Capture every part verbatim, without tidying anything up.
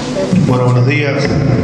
Bueno, buenos días.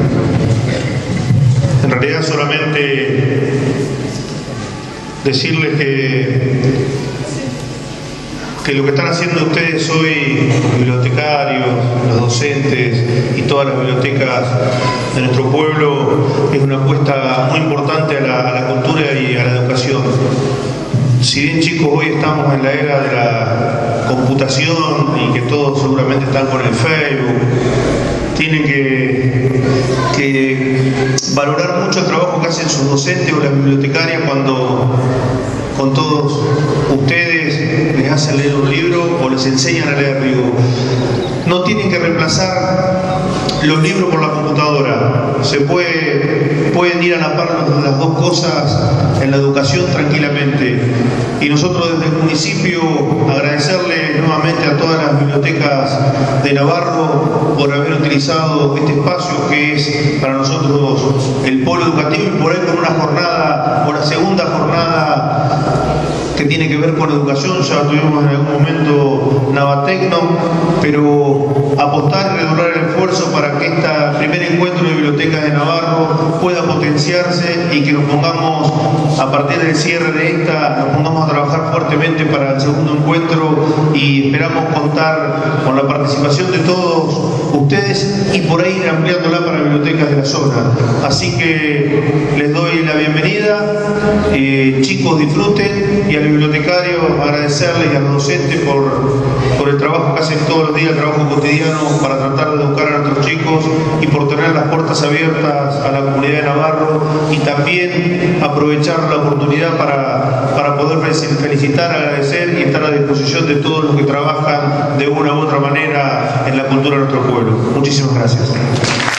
En realidad solamente decirles que, que lo que están haciendo ustedes hoy, los bibliotecarios, los docentes y todas las bibliotecas de nuestro pueblo, es una apuesta muy importante a la, a la cultura y a la educación. Si bien, chicos, hoy estamos en la era de la computación y que todos seguramente están con el Facebook, tienen que, que valorar mucho el trabajo que hacen sus docentes o las bibliotecarias cuando con todos ustedes les hacen leer un libro o les enseñan a leer. Digo, no tienen que reemplazar los libros por la computadora. Se puede, pueden ir a la par las dos cosas en la educación tranquilamente. Y nosotros desde el municipio agradecerle nuevamente a todas las bibliotecas de Navarro por haber utilizado este espacio que es para nosotros el polo educativo, y por ahí con una jornada, o la segunda jornada que tiene que ver con educación. Ya tuvimos en algún momento Navatecno, pero apostar y redoblar el esfuerzo para que este primer encuentro de bibliotecas de Navarro pueda potenciarse y que nos pongamos, a partir del cierre de esta, nos pongamos a trabajar fuertemente para el segundo encuentro, y esperamos contar con la participación de todos ustedes y por ahí ir ampliándola para bibliotecas de la zona. Así que les doy la bienvenida, eh, chicos, disfruten, y a los bibliotecarios agradecerles y a los docentes por, por el trabajo que hacen todos los días, el trabajo cotidiano para tratar de educar a nuestros chicos y por tener las puertas abiertas a la comunidad de Navarro, y también aprovechar la oportunidad para, para poder felicitar, agradecer y estar a disposición de todos los que trabajan de una u otra manera en la cultura de nuestro pueblo. Muchísimas gracias.